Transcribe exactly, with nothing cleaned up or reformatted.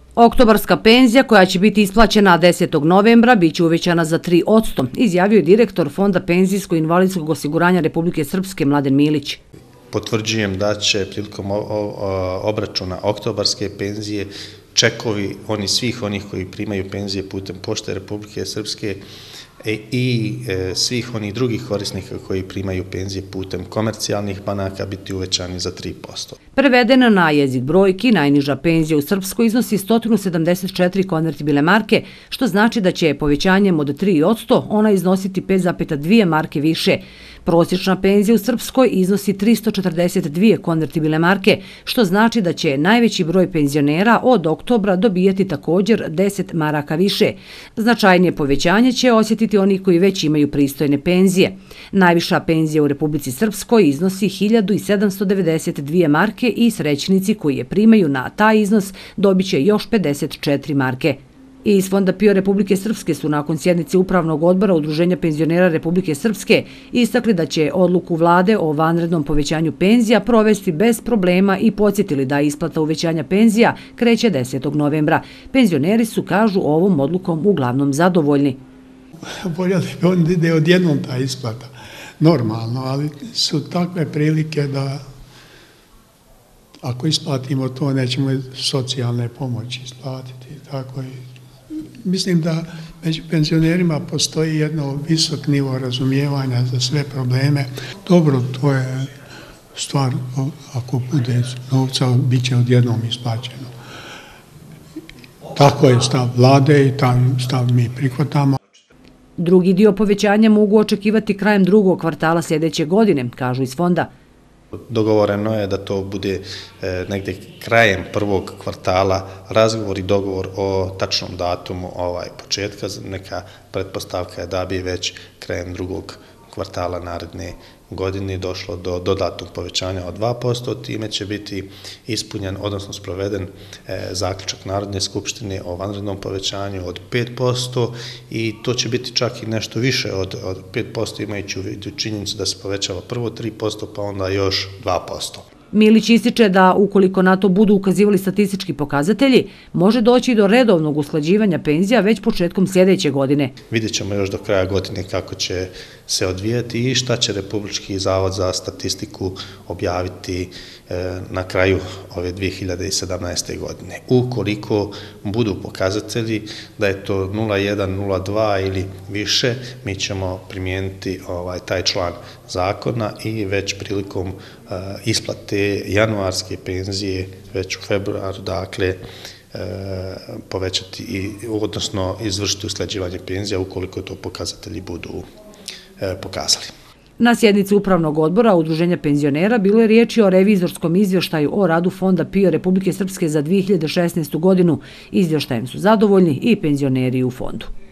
Oktobarska penzija koja će biti isplaćena desetog novembra biće uvećana za tri posto, izjavio je direktor Fonda penzijsko-invalidskog osiguranja Republike Srpske Mladen Milić. Potvrđujem da će prilikom obračuna oktobarske penzije čekovi oni svih onih koji primaju penzije putem Pošte Republike Srpske i svih onih drugih korisnika koji primaju penzije putem komercijalnih banaka biti uvećani za tri posto. Prevedeno na jezik brojki, najniža penzija u Srpskoj iznosi sto sedamdeset četiri konvertibilne marke, što znači da će povećanjem od tri posto ona iznositi pet zarez dve marke više. Prosječna penzija u Srpskoj iznosi tristo četrdeset dve konvertibilne marke, što znači da će najveći broj penzionera od oktobra dobijati također deset maraka više. Značajnije povećanje će osjetiti oni koji već imaju pristojne penzije. Najviša penzija u Republici Srpskoj iznosi hiljadu sedamsto devedeset dve marke i srećnici koji je primaju na taj iznos dobit će još pedeset četiri marke. Iz Fonda PIO Republike Srpske su nakon sjednice Upravnog odbora Udruženja penzionera Republike Srpske istakli da će odluku vlade o vanrednom povećanju penzija provesti bez problema i podsjetili da isplata uvećanja penzija kreće desetog novembra. Penzioneri su, kažu, ovom odlukom uglavnom zadovoljni. Voljeli bi on da ide odjednom ta isplata, normalno, ali su takve prilike da ako isplatimo to, nećemo socijalne pomoći isplatiti. Tako i mislim da među penzionerima postoji jedno visok nivo razumijevanja za sve probleme. Dobro, to je stvar, ako bude novca, bit će odjednom isplaćeno. Tako je stav vlade i taj stav mi prihvatamo. Drugi dio povećanja mogu očekivati krajem drugog kvartala sljedeće godine, kažu iz fonda. Dogovoreno je da to bude negdje krajem prvog kvartala razgovor i dogovor o tačnom datumu početka. Neka pretpostavka je da bi već krajem drugog kvartala naredne godine došlo do dodatnog povećanja od dva posto. Time će biti ispunjen, odnosno sproveden zaključak Narodne skupštine o vanrednom povećanju od pet posto i to će biti čak i nešto više od pet posto, imajući u vidu činjenicu da se povećava prvo tri posto pa onda još dva posto. Milić ističe da ukoliko na to budu ukazivali statistički pokazatelji, može doći do redovnog usklađivanja penzija već početkom sljedeće godine. Vidjet ćemo još do kraja godine kako će se odvijati i šta će Republički zavod za statistiku objaviti na kraju ove dvije hiljade sedamnaeste. godine. Ukoliko budu pokazatelji da je to nula zarez jedan, nula zarez dva ili više, mi ćemo primijeniti taj član zakona i već prilikom isplate januarske penzije već u februaru, dakle, povećati, odnosno izvršiti usklađivanje penzija ukoliko to pokazatelji budu pokazali. Na sjednici Upravnog odbora Udruženja penzionera bilo je riječi o revizorskom izvještaju o radu Fonda PIO Republike Srpske za dvije hiljade šesnaestu. godinu. Izvještajem su zadovoljni i penzioneri u fondu.